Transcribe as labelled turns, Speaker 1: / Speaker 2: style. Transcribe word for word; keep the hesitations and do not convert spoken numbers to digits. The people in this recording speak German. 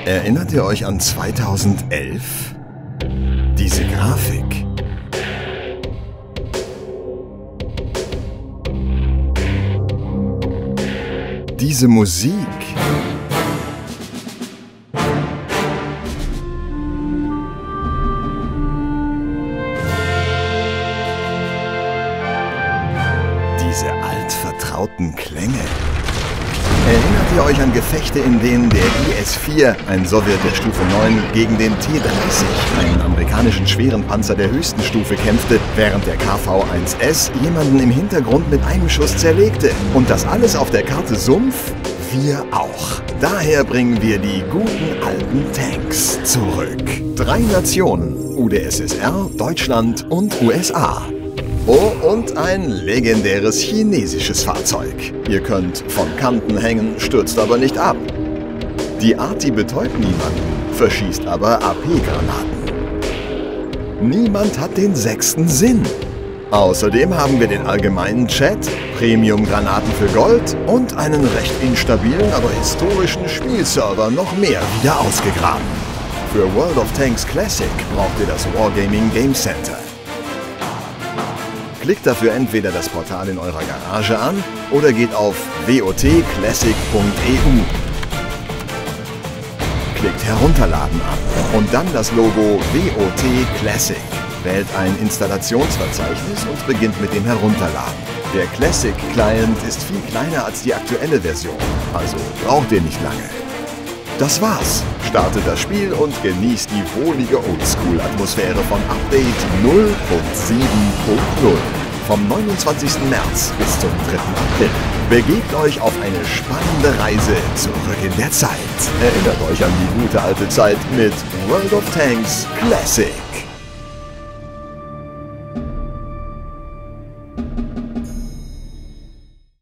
Speaker 1: Erinnert ihr euch an zweitausendelf? Diese Grafik. Diese Musik. Diese altvertrauten Klänge. Erinnert ihr euch an Gefechte, in denen der I S vier, ein Sowjet der Stufe neun, gegen den T dreißig, einen amerikanischen schweren Panzer der höchsten Stufe, kämpfte, während der K V eins S jemanden im Hintergrund mit einem Schuss zerlegte? Und das alles auf der Karte Sumpf? Wir auch. Daher bringen wir die guten alten Tanks zurück. Drei Nationen: U d S S R, Deutschland und U S A. Oh, und ein legendäres chinesisches Fahrzeug. Ihr könnt von Kanten hängen, stürzt aber nicht ab. Die Arti betäubt niemanden, verschießt aber A P-Granaten. Niemand hat den sechsten Sinn. Außerdem haben wir den allgemeinen Chat, Premium-Granaten für Gold und einen recht instabilen, aber historischen Spielserver noch mehr wieder ausgegraben. Für World of Tanks Classic braucht ihr das Wargaming Game Center. Klickt dafür entweder das Portal in eurer Garage an oder geht auf w o t classic punkt e u. Klickt Herunterladen an und dann das Logo W O T Classic. Wählt ein Installationsverzeichnis und beginnt mit dem Herunterladen. Der Classic Client ist viel kleiner als die aktuelle Version, also braucht ihr nicht lange. Das war's. Startet das Spiel und genießt die wohlige Oldschool-Atmosphäre von Update null Punkt sieben Punkt null. Vom neunundzwanzigsten März bis zum dritten April. Begebt euch auf eine spannende Reise zurück in der Zeit. Erinnert euch an die gute alte Zeit mit World of Tanks Classic.